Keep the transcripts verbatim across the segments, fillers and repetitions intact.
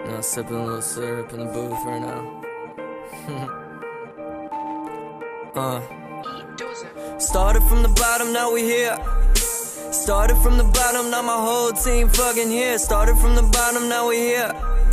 Now sipping a little syrup in the booth right now. uh. Started from the bottom, now we here. Started from the bottom, now my whole team fucking here. Started from the bottom, now we here.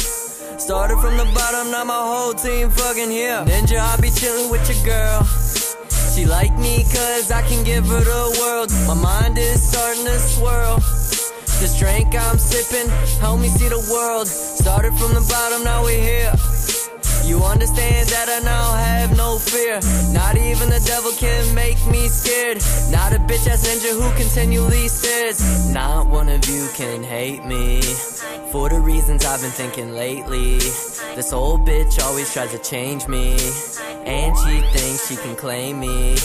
Started from the bottom, now my whole team fucking here. Ninja, I be chillin' with your girl. She like me cause I can give her the world. My mind is starting to swirl. This drink I'm sipping, help me see the world. Started from the bottom, now we here. You understand that I now have no fear. Not even the devil can make me scared. Not a bitch ass ninja who continually stares. Not one of you can hate me for the reasons I've been thinking lately. This old bitch always tries to change me, and she thinks she can claim me.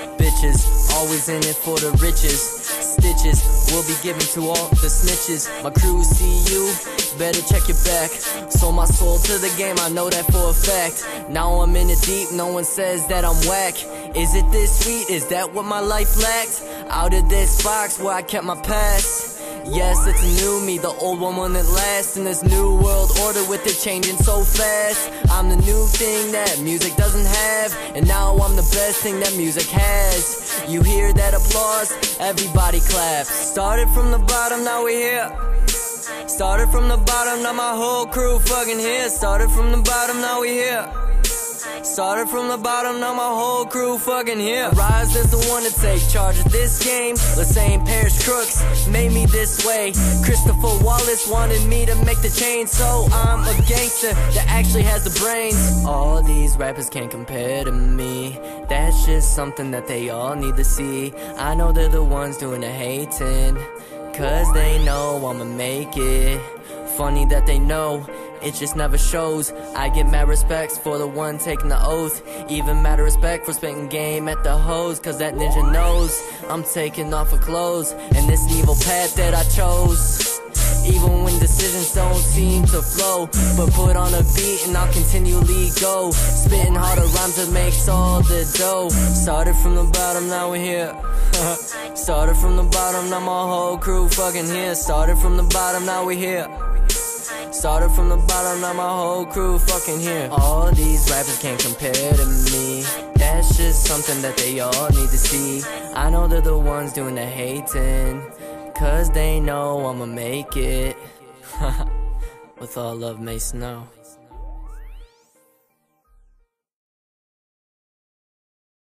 Bitches always in it for the riches. Stitches will be given to all the snitches. My crew see you, better check your back. Sold my soul to the game, I know that for a fact. Now I'm in it deep, no one says that I'm whack. Is it this sweet? Is that what my life lacked? Out of this box where I kept my past. Yes, it's a new me, the old one won't last. In this new world order with it changing so fast. I'm the new thing that music doesn't have, and now I'm the best thing that music has. You hear that applause? Everybody claps. Started from the bottom, now we here. Started from the bottom, now my whole crew fucking here. Started from the bottom, now we here. Started from the bottom, now my whole crew fucking here. Rise as the one to take charge of this game. The same pairs crooks made me this way. Christopher Wallace wanted me to make the change, so I'm a gangster that actually has the brains. All these rappers can't compare to me. That's just something that they all need to see. I know they're the ones doing the hating, cause they know I'ma make it. Funny that they know, it just never shows. I get mad respects for the one taking the oath. Even mad respect for spitting game at the hoes, cause that ninja knows I'm taking off her clothes, and this evil path that I chose. Even when decisions don't seem to flow, but put on a beat and I'll continually go. Spitting harder rhymes that makes all the dough. Started from the bottom, now we're here. Started from the bottom, now my whole crew fucking here. Started from the bottom, now we're here. Started from the bottom, now my whole crew fucking here. All these rappers can't compare to me. That's just something that they all need to see. I know they're the ones doing the hating, cause they know I'ma make it. With all love, Mace Snow.